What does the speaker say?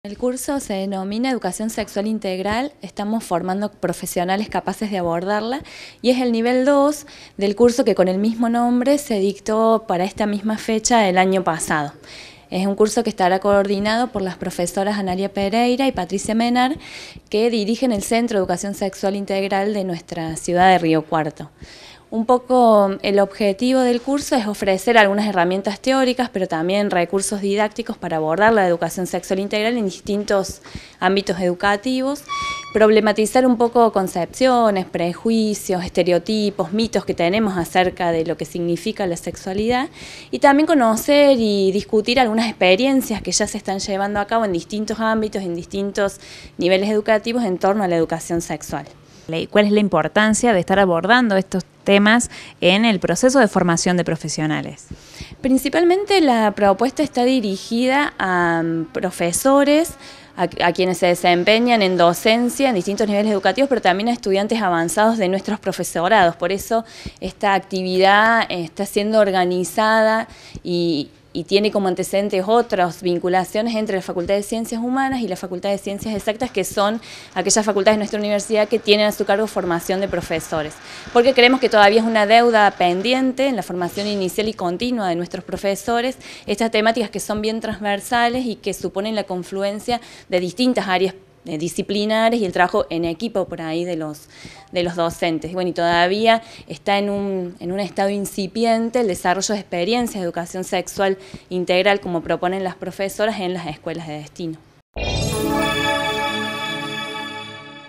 El curso se denomina Educación Sexual Integral, estamos formando profesionales capaces de abordarla y es el nivel 2 del curso que con el mismo nombre se dictó para esta misma fecha el año pasado. Es un curso que estará coordinado por las profesoras Analia Pereira y Patricia Menar, que dirigen el Centro de Educación Sexual Integral de nuestra ciudad de Río Cuarto. Un poco el objetivo del curso es ofrecer algunas herramientas teóricas, pero también recursos didácticos para abordar la educación sexual integral en distintos ámbitos educativos, problematizar un poco concepciones, prejuicios, estereotipos, mitos que tenemos acerca de lo que significa la sexualidad y también conocer y discutir algunas experiencias que ya se están llevando a cabo en distintos ámbitos, en distintos niveles educativos en torno a la educación sexual. ¿Cuál es la importancia de estar abordando estos temas en el proceso de formación de profesionales? Principalmente la propuesta está dirigida a profesores, a quienes se desempeñan en docencia en distintos niveles educativos, pero también a estudiantes avanzados de nuestros profesorados. Por eso esta actividad está siendo organizada y tiene como antecedentes otras vinculaciones entre la Facultad de Ciencias Humanas y la Facultad de Ciencias Exactas, que son aquellas facultades de nuestra universidad que tienen a su cargo formación de profesores. Porque creemos que todavía es una deuda pendiente en la formación inicial y continua de nuestros profesores, estas temáticas que son bien transversales y que suponen la confluencia de distintas áreas disciplinares y el trabajo en equipo por ahí de los docentes. Bueno, y todavía está en un estado incipiente el desarrollo de experiencias de educación sexual integral como proponen las profesoras en las escuelas de destino.